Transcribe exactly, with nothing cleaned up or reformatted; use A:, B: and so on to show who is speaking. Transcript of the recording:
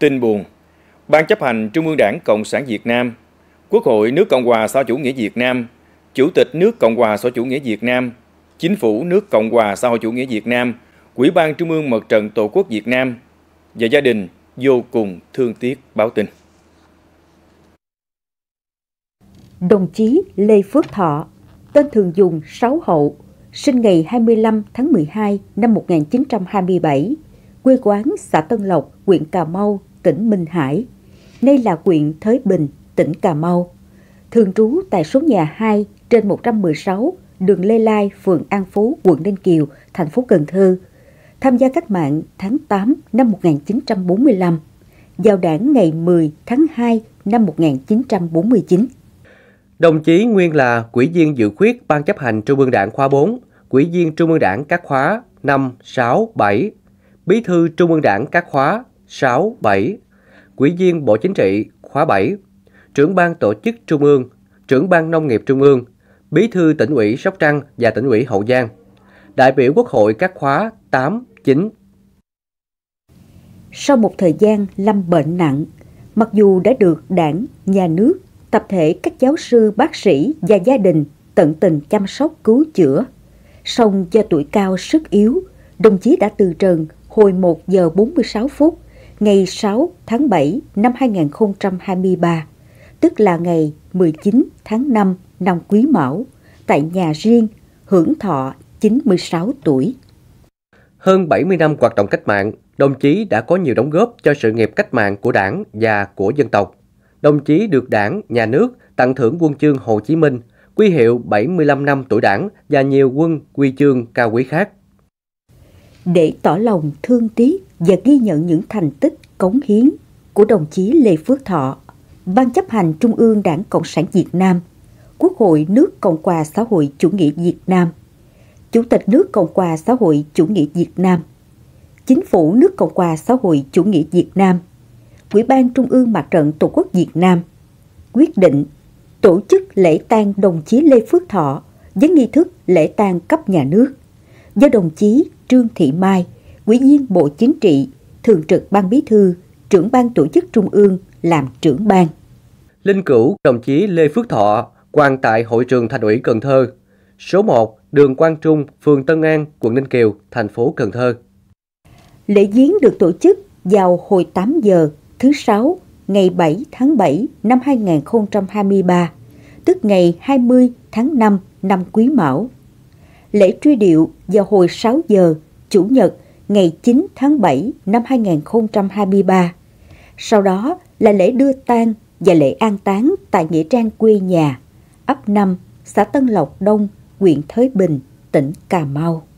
A: Tin buồn, Ban chấp hành Trung ương Đảng Cộng sản Việt Nam, Quốc hội nước Cộng hòa xã hội chủ nghĩa Việt Nam, Chủ tịch nước Cộng hòa xã hội chủ nghĩa Việt Nam, Chính phủ nước Cộng hòa xã hội chủ nghĩa Việt Nam, Ủy ban Trung ương Mặt trận Tổ quốc Việt Nam và gia đình vô cùng thương tiếc báo tin.
B: Đồng chí Lê Phước Thọ, tên thường dùng Sáu Hậu, sinh ngày hai mươi lăm tháng mười hai năm một nghìn chín trăm hai mươi bảy, quê quán xã Tân Lộc, huyện Cà Mau, tỉnh Minh Hải, nay là huyện Thới Bình, tỉnh Cà Mau. Thường trú tại số nhà hai trên một trăm mười sáu, đường Lê Lai, phường An Phú, quận Ninh Kiều, thành phố Cần Thơ. Tham gia cách mạng tháng tám năm một nghìn chín trăm bốn mươi lăm, vào Đảng ngày mười tháng hai năm một nghìn chín trăm bốn mươi chín.
C: Đồng chí nguyên là Ủy viên dự khuyết Ban chấp hành Trung ương Đảng khóa bốn, Ủy viên Trung ương Đảng các khóa năm, sáu, bảy, Bí thư Trung ương Đảng các khóa sáu, bảy, Ủy viên Bộ Chính trị khóa bảy, Trưởng ban Tổ chức Trung ương, Trưởng ban Nông nghiệp Trung ương, Bí thư Tỉnh ủy Sóc Trăng và Tỉnh ủy Hậu Giang, đại biểu Quốc hội các khóa tám, chín.
B: Sau một thời gian lâm bệnh nặng, mặc dù đã được Đảng, Nhà nước, tập thể các giáo sư, bác sĩ và gia đình tận tình chăm sóc cứu chữa, song do tuổi cao sức yếu, đồng chí đã từ trần hồi một giờ bốn mươi sáu phút ngày sáu tháng bảy năm hai nghìn không trăm hai mươi ba, tức là ngày mười chín tháng năm năm Quý Mão, tại nhà riêng, hưởng thọ chín mươi sáu tuổi.
C: Hơn bảy mươi năm hoạt động cách mạng, đồng chí đã có nhiều đóng góp cho sự nghiệp cách mạng của Đảng và của dân tộc. Đồng chí được Đảng, Nhà nước tặng thưởng huân chương Hồ Chí Minh, huy hiệu bảy mươi lăm năm tuổi Đảng và nhiều huân huy chương cao quý khác.
B: Để tỏ lòng thương tiếc và ghi nhận những thành tích cống hiến của đồng chí Lê Phước Thọ, Ban chấp hành Trung ương Đảng Cộng sản Việt Nam, Quốc hội nước Cộng hòa xã hội chủ nghĩa Việt Nam, Chủ tịch nước Cộng hòa xã hội chủ nghĩa Việt Nam, Chính phủ nước Cộng hòa xã hội chủ nghĩa Việt Nam, Ủy ban Trung ương Mặt trận Tổ quốc Việt Nam quyết định tổ chức lễ tang đồng chí Lê Phước Thọ với nghi thức lễ tang cấp nhà nước do đồng chí Trương Thị Mai, Ủy viên Bộ Chính trị, Thường trực Ban Bí thư, Trưởng ban Tổ chức Trung ương làm trưởng ban.
C: Linh cữu đồng chí Lê Phước Thọ quang tại Hội trường Thành ủy Cần Thơ, số một, đường Quang Trung, phường Tân An, quận Ninh Kiều, thành phố Cần Thơ.
B: Lễ viếng được tổ chức vào hồi tám giờ thứ Sáu, ngày bảy tháng bảy năm hai nghìn không trăm hai mươi ba, tức ngày hai mươi tháng năm năm Quý Mão. Lễ truy điệu vào hồi sáu giờ Chủ nhật ngày chín tháng bảy năm hai nghìn không trăm hai mươi ba. Sau đó là lễ đưa tang và lễ an táng tại nghĩa trang quê nhà, ấp năm, xã Tân Lộc Đông, huyện Thới Bình, tỉnh Cà Mau.